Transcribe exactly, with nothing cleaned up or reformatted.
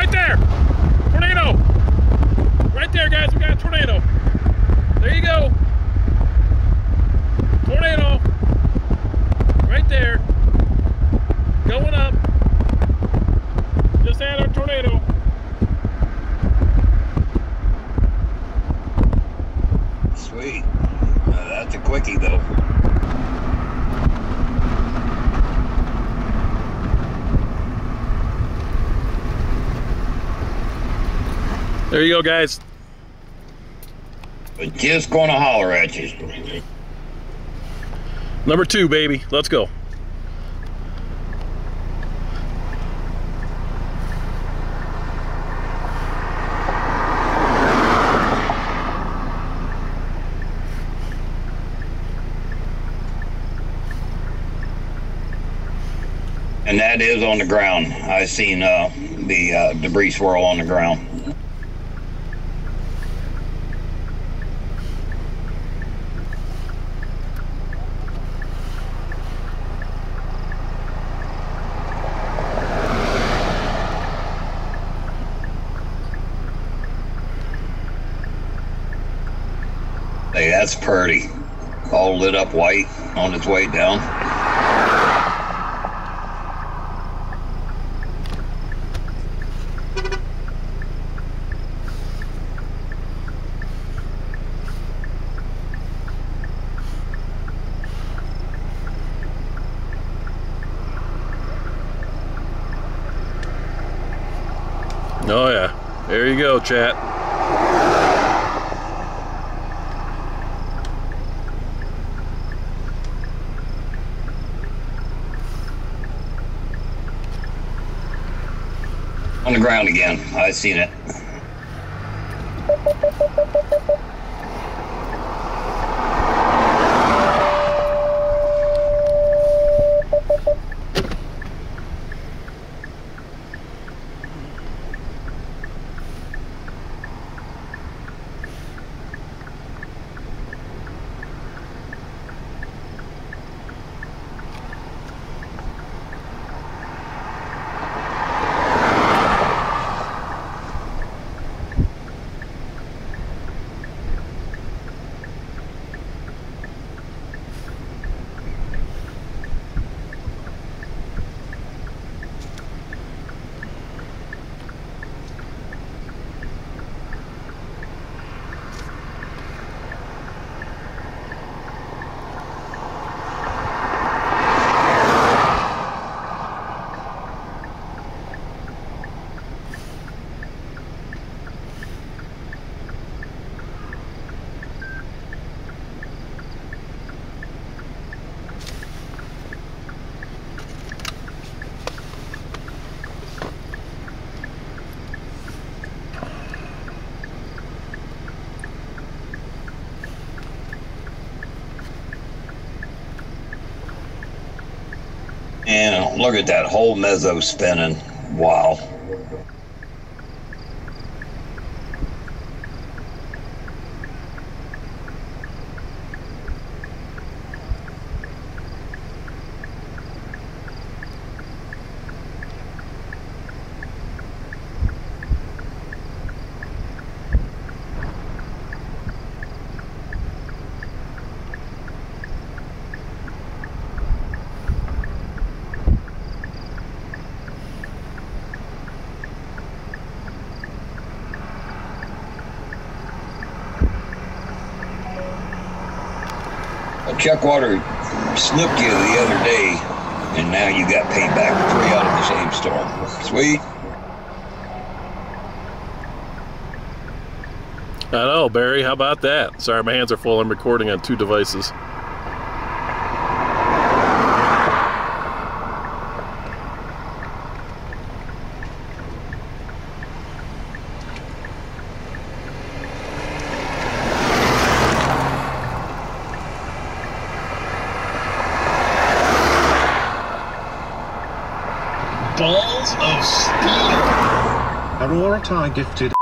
right there. Tornado. Right there, guys. We got a tornado. There you go. Tornado. Right there. Going up. Just had our tornado. Sweet. Uh, that's a quickie, though. There you go, guys. But just gonna holler at you. Number two, baby. Let's go. And that is on the ground. I seen uh, the uh, debris swirl on the ground. Hey, that's pretty. All lit up white on its way down. Oh yeah, there you go, chat. On the ground again. I seen it. And look at that whole mezzo spinning. Wow. Chugwater snooked you the other day, and now you got paid back three out of the same storm. Sweet. I know, Barry. How about that? Sorry, my hands are full. I'm recording on two devices. Balls of steel. Aurora Tie gifted